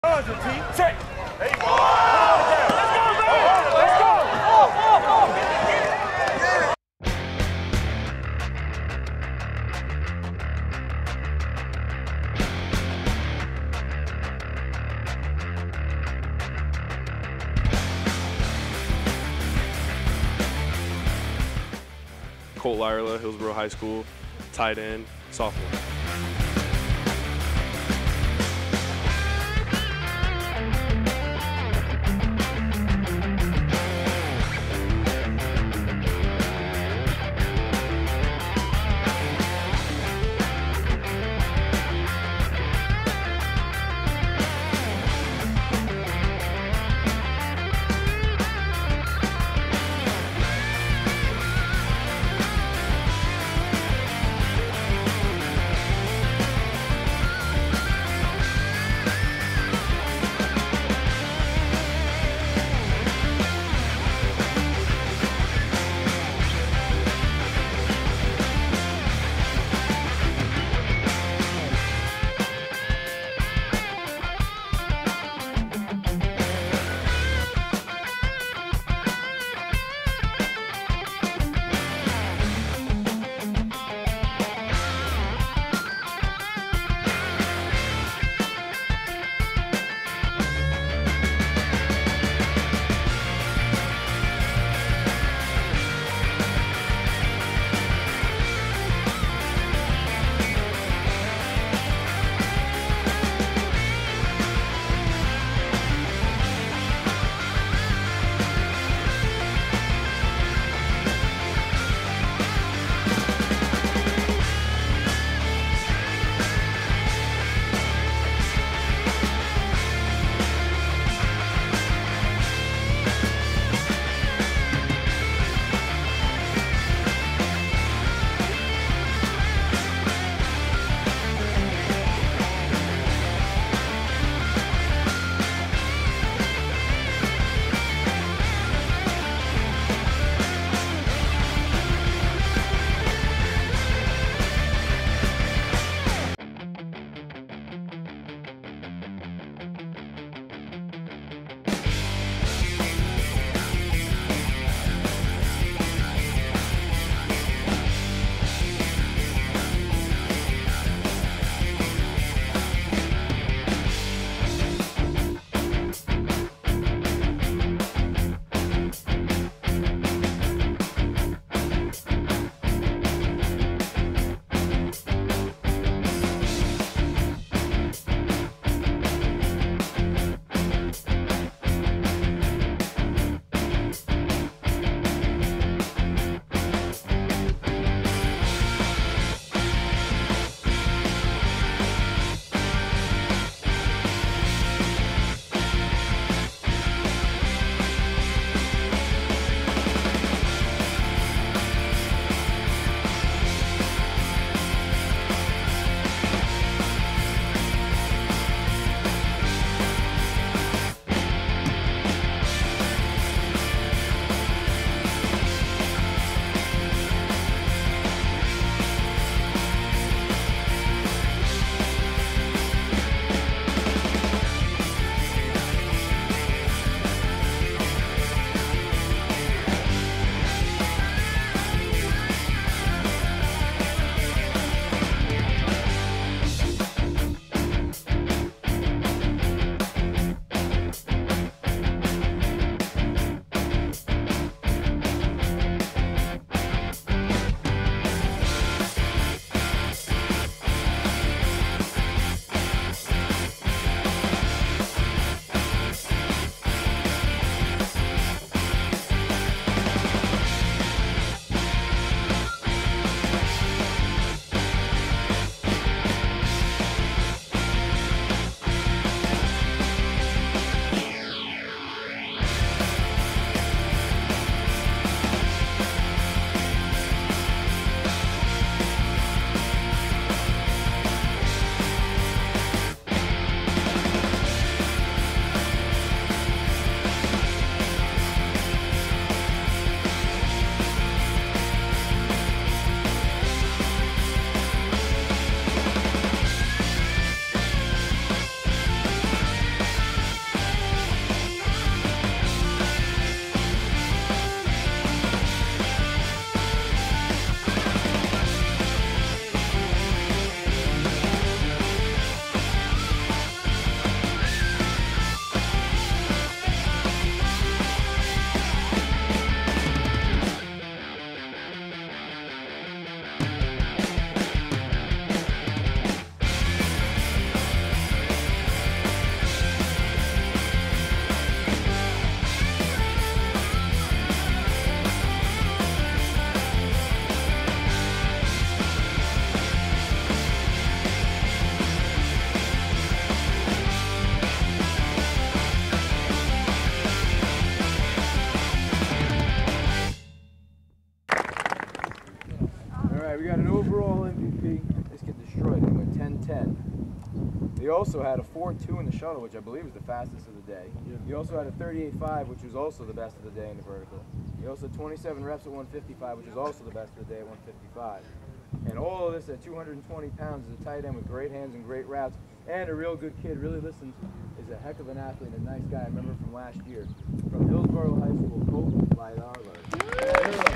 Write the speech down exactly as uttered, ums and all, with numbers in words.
Check. There you go. Let's go, man. Let's go. Oh, oh, oh. Colt Lyerla, Hillsborough High School, tight end, sophomore. also had a four two in the shuttle, which I believe was the fastest of the day. Yeah. He also had a thirty-eight five, which was also the best of the day in the vertical. He also had twenty-seven reps at one fifty-five, which was also the best of the day at one fifty-five. And all of this at two hundred twenty pounds as a tight end with great hands and great routes, and a real good kid, really listens, is a heck of an athlete and a nice guy. I remember from last year. From Hillsborough High School, Colt Lyarler.